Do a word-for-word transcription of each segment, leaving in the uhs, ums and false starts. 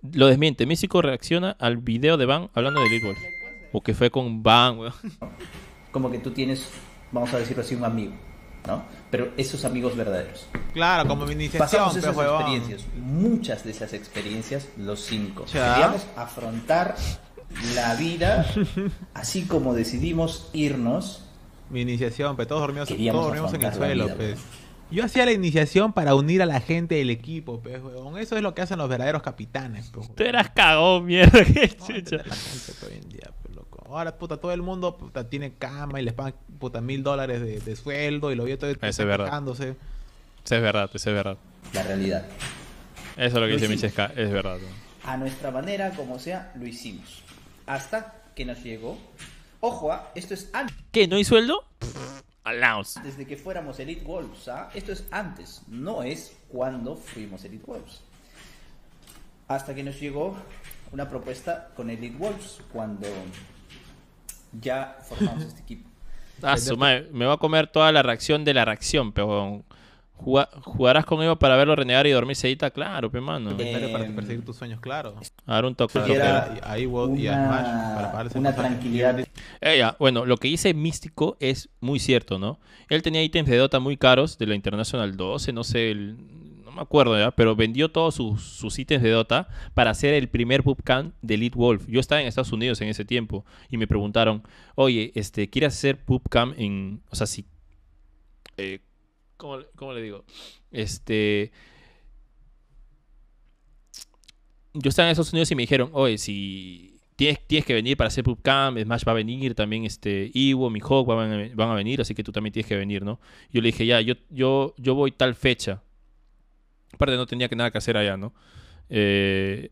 lo desmiente. Místico reacciona al video de Van hablando de Elite Wolf. O que fue con Van, weón. Como que tú tienes, vamos a decirlo así, un amigo, ¿no? Pero esos amigos verdaderos. Claro, como mi iniciación, Pasamos esas pues, huevón. experiencias, muchas de esas experiencias, los cinco. Ya. Queríamos afrontar la vida, así como decidimos irnos. Mi iniciación, pues todos dormimos, Queríamos todos dormimos en el afrontar la suelo, vida, pues. weón. Yo hacía la iniciación para unir a la gente del equipo, pues, huevón. Eso es lo que hacen los verdaderos capitanes, pues, huevón. Tú eras cagón, mierda. Qué No, chucha. entender la gente pues, hoy en día, pues, loco. Ahora, puta, todo el mundo puta, tiene cama y les pagan, puta, mil dólares de, de sueldo y lo veo todo Eso es verdad. quejándose. Eso es verdad, eso es verdad. La realidad. Eso es lo que Lo dice hicimos. Michesca, es verdad. weón. A nuestra manera, como sea, lo hicimos. Hasta que nos llegó. Ojo, ¿ah? Esto es antes ¿Qué? ¿No hay sueldo? Alaos. de que fuéramos Elite Wolves. ¿Ah? Esto es antes, no es cuando fuimos Elite Wolves. Hasta que nos llegó una propuesta con Elite Wolves cuando ya formamos este equipo. Ah, su madre, me va a comer toda la reacción de la reacción, pero Juga- ¿jugarás conmigo para verlo renegar y dormir sedita? Claro, pe mano. Eh, Necesario para perseguir tus sueños, claro. A dar un toque. Claro, un toque. era y a Iwo y a una- Smash para pagarles el una pasaje. tranquilidad. Eh, ya, bueno, lo que dice Místico es muy cierto, ¿no? Él tenía ítems de Dota muy caros de la International doce, no sé, el- no me acuerdo ya, pero vendió todos sus, sus ítems de Dota para hacer el primer bootcamp de Elite Wolf. Yo estaba en Estados Unidos en ese tiempo y me preguntaron, oye, este, ¿quieres hacer bootcamp en, o sea, si, eh, ¿cómo, cómo le digo? Este, yo estaba en Estados Unidos y me dijeron, oye, si tienes, tienes que venir para hacer bootcamp, Smash va a venir, también este Iwo, mi Hawk van a, van a venir, así que tú también tienes que venir, ¿no? Yo le dije, ya, yo, yo, yo voy tal fecha. Aparte no tenía que nada que hacer allá, ¿no? Eh,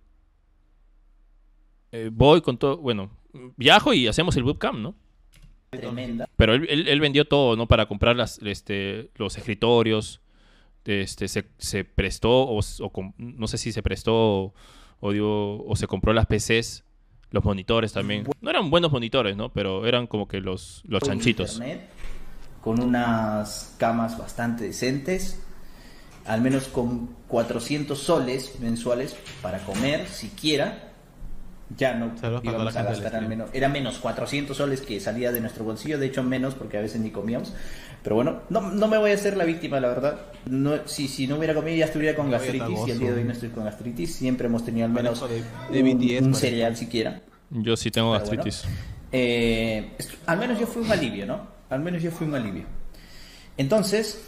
eh, voy con todo, bueno, viajo y hacemos el bootcamp, ¿no? Tremenda. Pero él, él- él vendió todo, ¿no? Para comprar las, este, los escritorios. Este, se, se prestó, o, o com- no sé si se prestó o, dio- o se compró las P Cs, los monitores también. No eran buenos monitores, ¿no? Pero eran como que los, los chanchitos. Internet, con unas camas bastante decentes, al menos con cuatrocientos soles mensuales para comer, siquiera. Ya no Saludos para toda la íbamos a gente del gastar al stream. menos, era menos cuatrocientos soles que salía de nuestro bolsillo, de hecho menos porque a veces ni comíamos. Pero bueno, no, no me voy a hacer la víctima, la verdad. No, si, si no hubiera comido ya estuviera con No, ya está gastritis, y el día de hoy no estoy con gastritis. Siempre hemos tenido al menos Manejo de- de un, B T S, un parece. cereal siquiera. Yo sí tengo Pero gastritis. bueno, eh, esto- al menos yo fui un alivio, ¿no? Al menos yo fui un alivio. Entonces,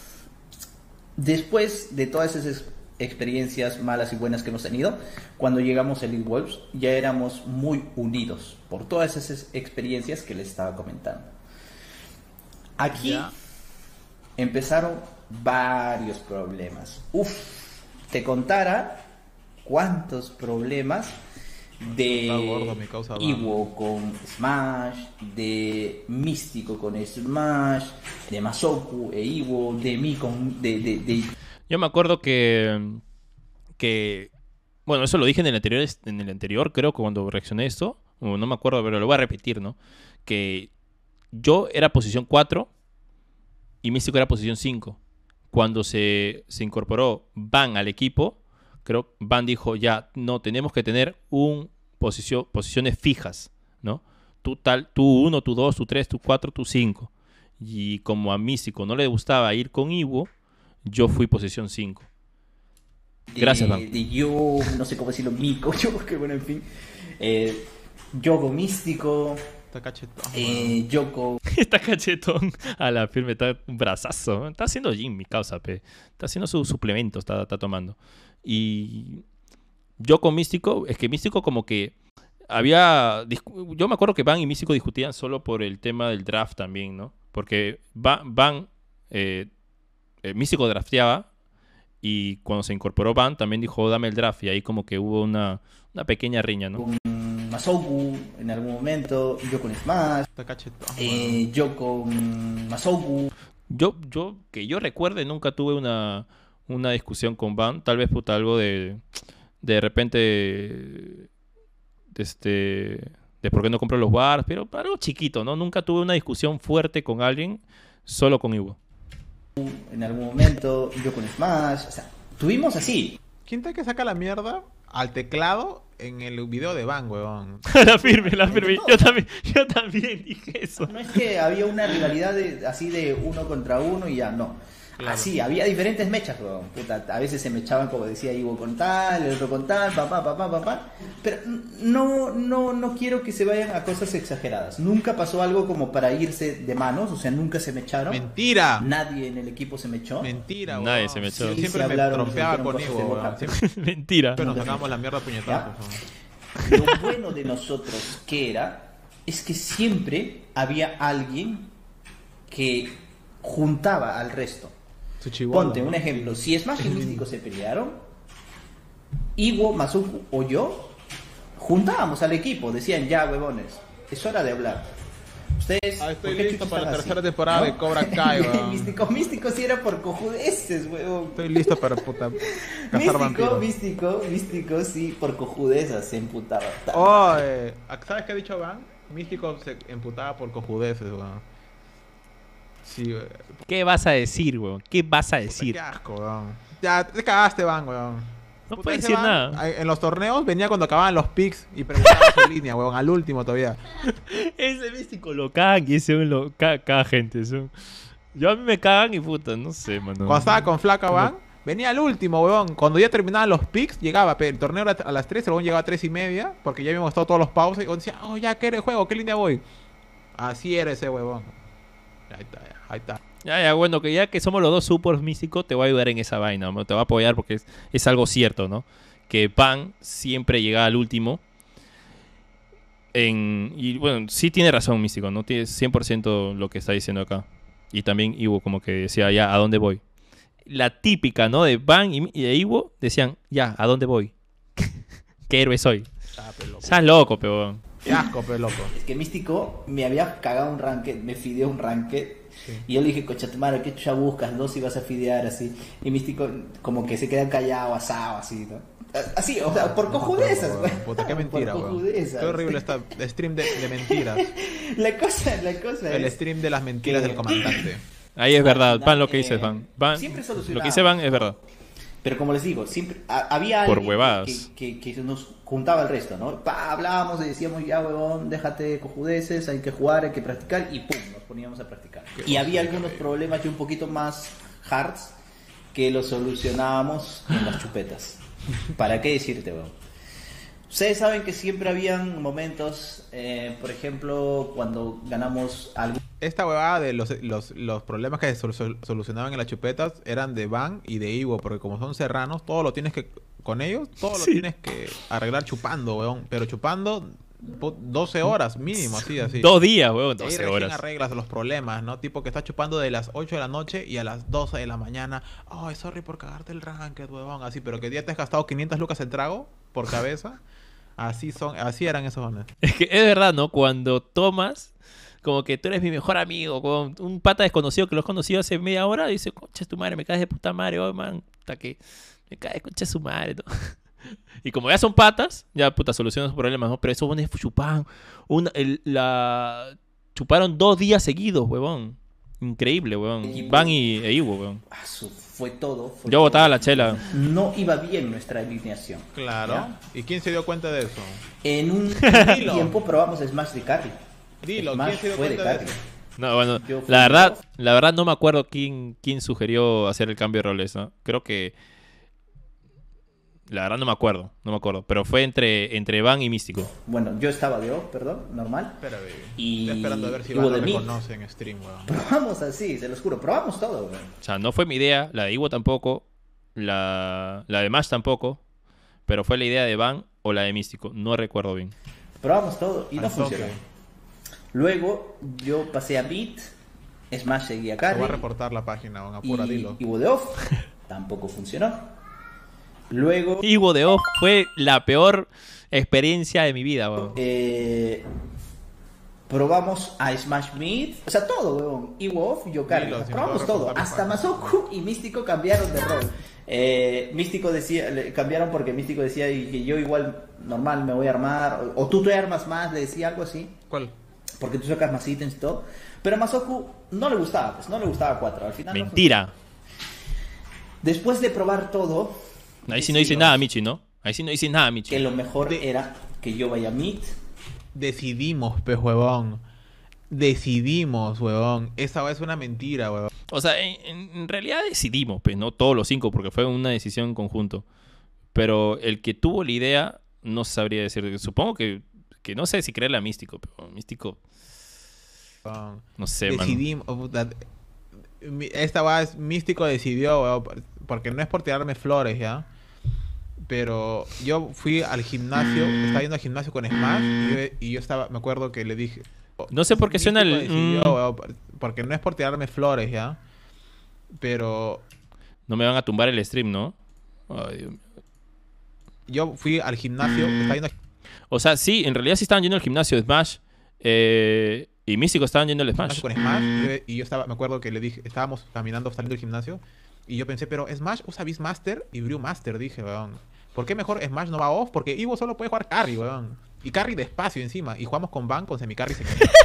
después de todas esas experiencias malas y buenas que hemos tenido, cuando llegamos a Elite Wolves, ya éramos muy unidos por todas esas experiencias que les estaba comentando. Aquí Ya. empezaron varios problemas. Uf, te contara cuántos problemas de Está gordo, mi causa va. Iwo con Smash, de Místico con Smash, de Masoku e Iwo, de mí con de, de, de- Yo me acuerdo que, que bueno, eso lo dije en el anterior, en el anterior, creo que cuando reaccioné a esto, o no me acuerdo, pero lo voy a repetir, ¿no? Que yo era posición cuatro y Místico era posición cinco. Cuando se, se incorporó Van al equipo, creo Van dijo, ya, no, tenemos que tener un posición, posiciones fijas, ¿no? Tú tal, tú uno, tú dos, tú tres, tú cuatro, tú cinco. Y como a Místico no le gustaba ir con Iwo, yo fui posición cinco. de- Gracias, Van. de yo, no sé cómo decirlo, Mico, yo, que bueno, en fin. Eh, Yogo Místico, Está cachetón. eh, Yoko Está cachetón a la firme, está un brazazo. Está haciendo gym, mi causa, pe. Está haciendo su suplemento, está, está tomando. Y yo con Místico, es que Místico como que había... discu- Yo me acuerdo que Van y Místico discutían solo por el tema del draft también, ¿no? Porque Van, Van eh, eh, Místico drafteaba y cuando se incorporó Van también dijo, dame el draft. Y ahí como que hubo una, una pequeña riña, ¿no? con Masoku en algún momento, yo con Smash, Está cachetón. eh, yo con Masoku. Yo, yo, que yo recuerde, nunca tuve una, una discusión con Van. Tal vez, puta, algo de, de repente, de este, de por qué no compro los bars, pero algo chiquito, ¿no? Nunca tuve una discusión fuerte con alguien, solo con Iwo. En algún momento, yo con Smash, o sea, tuvimos así. ¿Quién te que saca la mierda? al teclado en el video de Van, weón. La firme, la firme. Yo también, yo también dije eso. No es que había una rivalidad de, así de uno contra uno y ya, no. Claro. Así, había diferentes mechas, weón. Puta, a veces se mechaban, como decía Ivo, con tal, el otro con tal, papá, papá, papá. Pero no, no, no quiero que se vayan a cosas exageradas. Nunca pasó algo como para irse de manos, o sea, nunca se mecharon. Mentira. Nadie en el equipo se mechó. Mentira, weón. Nadie se me echó. Sí, Siempre se me hablaron, trompeaba se con dijeron Ivo, cosas de weón. boca. Siempre, Mentira. siempre nos sacamos la mierda a puñetazos, ¿Ya? weón. Lo bueno de nosotros que era es que siempre había alguien que juntaba al resto. Su chibolo, Ponte un ¿no? ejemplo, si Smash y Místico se pelearon, Iwo, Masuku o yo juntábamos al equipo, decían ya huevones, es hora de hablar. Ustedes, Ah, estoy ¿por qué listo chuchas para la están tercera así? temporada de Cobra Kai, weón. Místico, Místico sí era por cojudeces, huevón. Estoy listo para puta cazar Místico, vampiros. místico, místico, sí, por cojudezas se emputaba. Oh, eh, ¿sabes qué ha dicho Van? Místico se emputaba por cojudeces, weón. Sí, weón. ¿Qué vas a decir, weón? ¿Qué vas a decir? Qué asco, weón. Ya, te cagaste, Van, weón. No Puta, puede ese decir Van, nada. ahí, en los torneos venía cuando acababan los picks y preguntaba su línea, weón, al último todavía. Ese místico lo cagan y ese lo caga, caga gente. Eso. Yo a mí me cagan y puta, no sé, mano. Cuando estaba con Flaca Van, venía al último, weón. Cuando ya terminaban los picks, llegaba, pero el torneo era a las tres, el weón llegaba a tres y media, porque ya habíamos estado todos los pausas y weón decía, oh, ya, ¿qué era el juego? ¿Qué línea voy? Así era ese huevón. Ahí está, ya, ahí está. Ya, ya, bueno, que ya que somos los dos supers místicos, te voy a ayudar en esa vaina, ¿no? Te voy a apoyar porque es, es algo cierto, ¿no? Que Pan siempre llega al último. En, y bueno, sí tiene razón Místico, ¿no? Tiene cien por ciento lo que está diciendo acá. Y también Iwo como que decía, ya, ¿a dónde voy? La típica, ¿no? De Pan y, y de Iwo decían, ya, ¿a dónde voy? ¿Qué héroe soy? Ah, pe, loco. Estás loco, pero... Qué asco, pe, loco. Es que Místico me había cagado un ranked, me fideó un ranked. Sí. Y yo le dije, cocha tu madre, ¿qué chucha buscas? No, si vas a fidear así. Y Místico como que se queda callado, asado, así, ¿no? Así, o sea, por cojudezas, güey. Puta, qué mentira, Por weón. cojudezas. Qué horrible está stream de, de mentiras. La cosa, la cosa El es... stream de las mentiras que- del comandante. Ahí es verdad, Pan lo que Eh, dice Van. Van siempre lo solucionaba. que dice Van es verdad. Pero como les digo, siempre ha- había Por alguien huevadas. que, que, que nos juntaba el resto, ¿no? Pa, hablábamos y decíamos, ya huevón, déjate de cojudeces, hay que jugar, hay que practicar, y pum, nos poníamos a practicar. Qué Y había cosa algunos increíble. problemas ya un poquito más hards que los solucionábamos en las chupetas. ¿Para qué decirte, weón? Ustedes saben que siempre habían momentos, eh, por ejemplo, cuando ganamos algo. Esta huevada de los, los, los problemas que se sol- sol- solucionaban en las chupetas eran de Van y de Ivo, porque como son serranos, todo lo tienes que, con ellos, todo lo Sí. tienes que arreglar chupando, weón. Pero chupando pu- doce horas mínimo, así, así. Dos días, weón, Y ahí doce recién horas. arreglas los problemas, ¿no? Tipo que estás chupando de las ocho de la noche y a las doce de la mañana. Ay, sorry por cagarte el ranked, huevón. Así, pero que ya te has gastado quinientas lucas en trago por cabeza. Así son, así eran esos hombres. Es que es verdad, ¿no? Cuando tomas, como que tú eres mi mejor amigo, con un pata desconocido que lo has conocido hace media hora, y dice, concha tu madre, me caes de puta madre, oh, man, hasta que me caes, concha su madre, ¿no? Y como ya son patas, ya puta solucionan sus problemas, ¿no? Pero esos buenos chupaban, una, el- la... chuparon dos días seguidos, huevón. Increíble, huevón. Equipo. Van y e Iwo, huevón. Ah, su- fue todo. fue Yo todo. botaba la chela. No iba bien nuestra alineación. Claro. ¿Ya? ¿Y quién se dio cuenta de eso? En un Dilo. tiempo probamos Smash de carry. Dilo, Smash ¿quién se dio fue de cuenta de carry. eso? No, bueno, Yo fui la verdad, off. la verdad no me acuerdo quién, quién sugirió hacer el cambio de roles, ¿no? Creo que... La verdad no me acuerdo, no me acuerdo. Pero fue entre, entre Van y Místico. Bueno, yo estaba de off, perdón, normal. Espera, baby. Y- Estoy esperando a ver si y Van hubo lo de mí. reconoce en stream, weón. Probamos así, se los juro, probamos todo, güey. O sea, no fue mi idea, la de Iwo tampoco, la, la de Mash tampoco, pero fue la idea de Van o la de Místico, no recuerdo bien. Probamos todo y no Al toque. funcionó. Luego yo pasé a Beat, Smash seguía Te voy a carry. reportar la página, weón. Y, Apura, dilo. y hubo de off, tampoco funcionó. Luego Iwo de Off fue la peor experiencia de mi vida, weón. eh, probamos a Smash Mid, o sea, todo, weón. Iwo off, yo carry. Dilo, si me Probamos puedo todo. reportar mi Hasta página. Masoku y Místico cambiaron de rol. Eh, Místico decía, le cambiaron porque Místico decía y que yo igual normal me voy a armar, o, o tú te armas más, le decía algo así, ¿Cuál? porque tú sacas más ítems y todo. Pero a Masoku no le gustaba, pues no le gustaba cuatro. Al final no Mentira. funcionó. Después de probar todo, Ahí sí no dice decidimos- nada, Michi, ¿no? Ahí sí no dices nada, Michi. que lo mejor De- era que yo vaya mid. Decidimos, pues, huevón. Decidimos, huevón. Esa es una mentira, huevón. O sea, en, en realidad decidimos, pues, no todos los cinco, porque fue una decisión en conjunto. Pero el que tuvo la idea, no sabría decir. Supongo que, que no sé si creerle a Místico, pero Místico, Huevón. no sé, mano. Decidimos. oh, puta, mi- Esta va es Místico decidió, huevón, porque no es por tirarme flores, ¿ya? Pero yo fui al gimnasio, estaba yendo al gimnasio con Smash y yo, y yo estaba, me acuerdo que le dije. No sé por qué suena Místico el... decidió, mm, huevón, porque no es por tirarme flores, ¿ya? Pero no me van a tumbar el stream, ¿no? Ay, Dios mío. yo fui al gimnasio, estaba yendo al O sea, sí, en realidad sí estaban yendo al gimnasio de Smash. eh, y Místico estaban yendo al Smash. gimnasio con Smash y yo, y yo estaba, me acuerdo que le dije, estábamos caminando saliendo del gimnasio y yo pensé, pero Smash usa Beastmaster y Brewmaster, dije, weón. ¿Por qué mejor Smash no va off? Porque Ivo solo puede jugar carry, weón. Y carry despacio encima. Y jugamos con Van con semi-carry.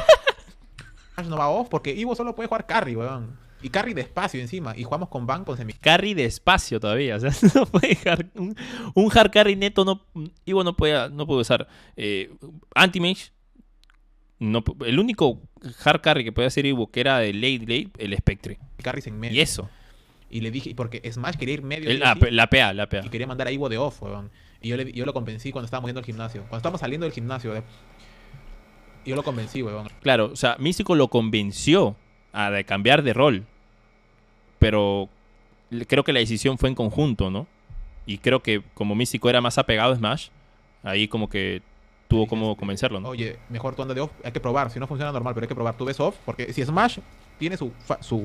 Smash no va off porque Ivo solo puede jugar carry, weón. Y carry despacio encima. Y jugamos con Van con semi Carry despacio todavía. O sea, no puede dejar un, un hard carry neto. No, Ivo no puede, no puede usar. Eh, Anti-Mage. No, pu- el único hard carry que podía hacer Ivo, que era de late late, el Spectre. carries en medio. Y eso. Y le dije, porque Smash quería ir medio. El- sí o ah, sí, pe- la P A, la P A. y quería mandar a Ivo de off, weón. Y yo, le, yo lo convencí cuando estábamos yendo al gimnasio. Cuando estábamos saliendo del gimnasio, de- yo lo convencí, weón. Claro, o sea, Místico lo convenció a de cambiar de rol. Pero le- creo que la decisión fue en conjunto, ¿no? Y creo que como Místico era más apegado a Smash, ahí como que tuvo como convencerlo, ¿no? Oye, mejor tú andas de off, hay que probar. Si no funciona normal, pero hay que probar. Tú ves off, porque si Smash tiene su fa- su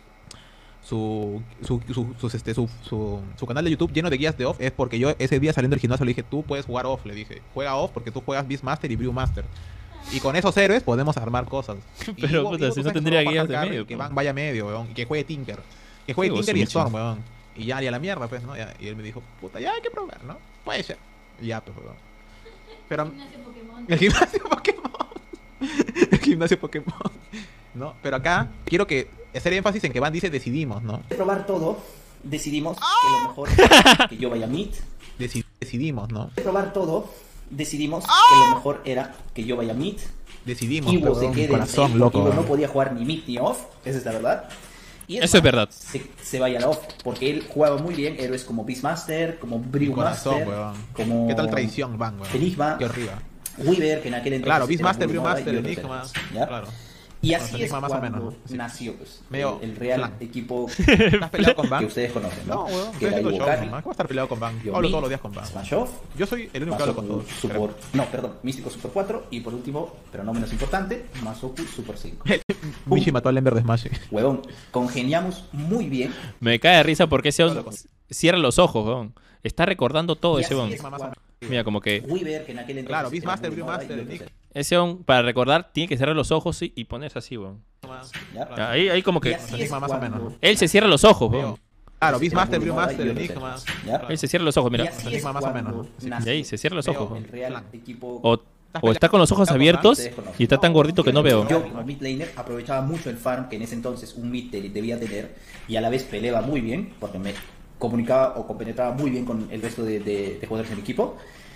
su su, su, sus, este, su, su su canal de YouTube lleno de guías de off, es porque yo ese día saliendo del gimnasio le dije, tú puedes jugar off, le dije, juega off porque tú juegas Beastmaster y Brewmaster. Y con esos héroes podemos armar cosas. Y Pero, Ivo- puta, Ivo, si tú no sabes que tendría solo va a guías de jugar medio, carry, Que pues. Van vaya medio, weón. Y que juegue Tinker. Que juegue Sí, Tinker vos, y Michi. Storm, weón. Y ya, y a la mierda, pues, ¿no? Ya- y él me dijo, puta, ya hay que probar, ¿no? Puede ser. Y ya, pues, weón. Pero Gimnasio Pokémon. el gimnasio Pokémon. El gimnasio Pokémon. ¿No? Pero acá quiero que hacer énfasis en que Van dice decidimos, ¿no? De probar todo, decidimos que lo mejor era que yo vaya mid. Deci- decidimos, ¿no? De probar todo, decidimos ¡Ah! que lo mejor era que yo vaya mid. Decidimos, Ivo se perdón, quede mi corazón, en loco. Ivo no weón. podía jugar ni mid ni off, esa es la verdad. Y Eso es más, verdad. Se, se vaya a la off, porque él jugaba muy bien héroes como Beastmaster, como Mi corazón, Brewmaster, weón. como ¿Qué tal traición, Van, weón? Enigma, Qué horrible. Weaver, que en aquel entonces Claro, era Beastmaster, muy moda, Brewmaster, y otros Enigma. héroes, ¿ya? Claro. Y Bueno, así es Enigma más o cuando menos, ¿no? Sí. nació pues, Medio el, el real flan. equipo ¿Estás peleado con que Van? ustedes conocen, ¿no? No, weón. que Estoy era haciendo Ivo show, Carry, nomás. ¿Cómo estar peleado con Van? Yo Hablo mid, todos los días con Van. Smash Off, Yo soy el único que hablo con Masoku todos. Support, no, perdón, Místico Super cuatro y por último, pero no menos importante, Masoku Super cinco. Michi mató al Ember de Smash. Huevón, congeniamos muy bien. Me cae de risa porque ese Hablo con- cierra los ojos, weón. Está recordando todo Y ese así weón. es cuando Mira, como que Weaver, que en aquel entonces Claro, era Beastmaster, muy moda, y Brewmaster, otros Enigma. ese weón, para recordar, tiene que cerrar los ojos y, y ponerse así, weón. ¿ya? Ahí, ahí como Y que así es Enigma más o cuando menos. él se cierra los ojos, weón. Claro, Beastmaster, era muy moda, Brewmaster, y otros Enigma. héroes, ¿ya? Él se cierra los ojos, Y mira. así es Enigma más o cuando menos. Sí. nació Y ahí se cierra los ojos, el weón. real equipo. O, o está con los ojos abiertos y está tan gordito que no veo. Yo como mid laner aprovechaba mucho el farm que en ese entonces un mid de- debía tener y a la vez peleaba muy bien porque me comunicaba o compenetraba muy bien con el resto de, de, de jugadores del equipo.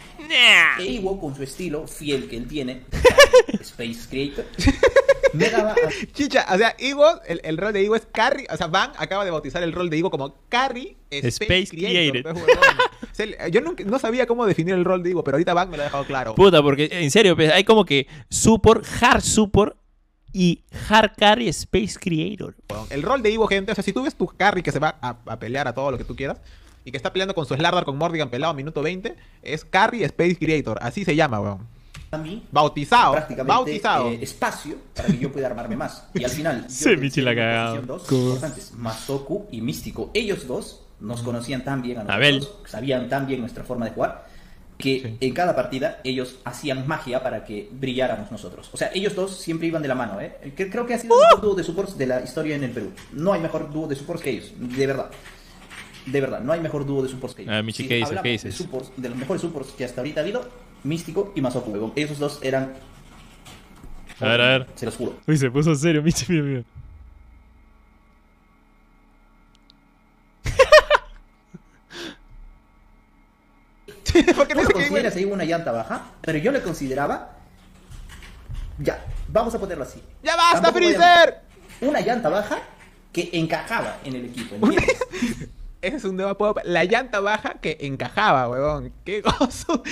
E Iwo, con su estilo fiel que él tiene, Space Creator, me daba a- Chicha, o sea, Ivo, el, el rol de Ivo es Carry. O sea, Van acaba de bautizar el rol de Ivo como Carry Space, Space Creator. Creator. pues, huevón. O sea, el- yo nunca, no sabía cómo definir el rol de Ivo, pero ahorita Van me lo ha dejado claro. Puta, porque en serio, pues, hay como que support, hard support y hard carry space creator. Huevón. El rol de Ivo, gente, o sea, si tú ves tu Carry que se va a, a pelear a todo lo que tú quieras y que está peleando con su Slardar con Mordigan pelado a minuto veinte, es Carry Space Creator. Así se llama, weón. a mí Bautizado. prácticamente Bautizado. eh, espacio para que yo pueda armarme más. Y al final, yo Sí, pensé Michi la en una cagaba. posición dos ¿Cómo? importantes, Masoku y Místico. Ellos dos nos conocían tan bien a nosotros, Abel. sabían tan bien nuestra forma de jugar, que Sí. en cada partida ellos hacían magia para que brilláramos nosotros. O sea, ellos dos siempre iban de la mano, ¿eh? Que- Creo que ha sido el mejor dúo de supports de la historia en el Perú. No hay mejor dúo de supports que ellos, de verdad. De verdad, no hay mejor dúo de supports que ellos. Ah, Michi, ¿qué dices? hablamos ¿Qué de dices? supports, de los mejores supports que hasta ahorita ha habido, Místico y Masoku, huevón. Esos dos eran... A ver, a ver. Se los juro. Uy, se puso serio, Michi, mira, mira. ¿Por qué Tú lo tienes que consideras ahí una llanta baja, pero yo le consideraba... Ya, vamos a ponerlo así. ¡Ya basta, Tampoco voy a- Freezer! Una llanta baja que encajaba en el equipo, ¿entiendes? Ese es un tema puedo- La llanta baja que encajaba, huevón. ¡Qué gozo!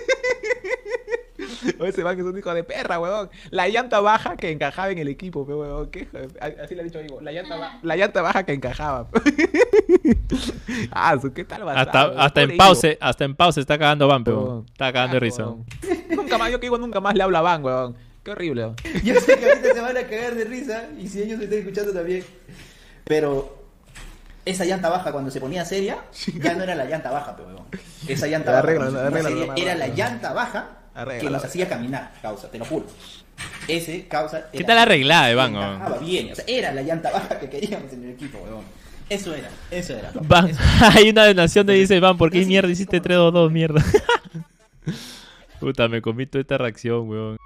O ese man que es un hijo de perra, huevón. La llanta baja que encajaba en el equipo, pe, huevón. ¿Qué? Así le ha dicho amigo. La llanta, ba- la llanta baja que encajaba. Ah, su- ¿qué tal basado, Hasta, huevón? hasta en Pobre pause, hasta en pause está cagando Van, Ivo. pero está cagando de risa. huevón. Nunca más, yo que digo, nunca más le hablo a Van, huevón. Qué horrible, huevón. Yo sé que ahorita se van a cagar de risa y si ellos me están escuchando también. Pero esa llanta baja cuando se ponía seria, ya no era la llanta baja, pero huevón. Esa llanta Ya, baja arregla, cuando se ponía arregla, seria, arregla, era la arregla. llanta baja Arregla, que nos arregla. hacía caminar, causa, te lo juro. Ese causa. ¿Qué era- tal arreglada de Van, encajaba huevón? bien, o sea, era la llanta baja que queríamos en el equipo, huevón. Eso era, eso era. Van, Eso- hay una donación de dice Van, ¿por qué Pero sí, mierda sí, hiciste cómo no. tres dos dos, mierda? Puta, me comí toda esta reacción, weón.